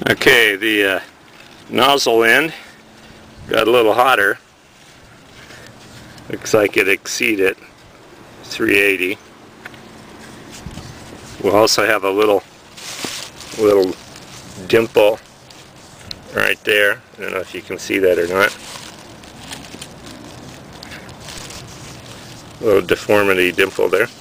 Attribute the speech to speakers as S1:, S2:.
S1: Okay, the nozzle end got a little hotter. Looks like it exceeded 380. We'll also have a little dimple right there. I don't know if you can see that or not. A little deformity dimple there.